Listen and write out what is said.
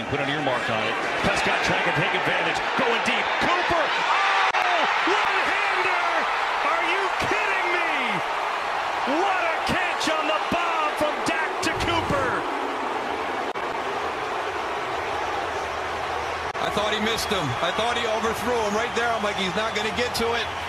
put an earmark on it. Prescott trying to take advantage, going deep. Cooper! Oh! One-hander! Are you kidding me? What a catch on the bomb from Dak to Cooper! I thought he missed him. I thought he overthrew him right there. I'm like, he's not going to get to it.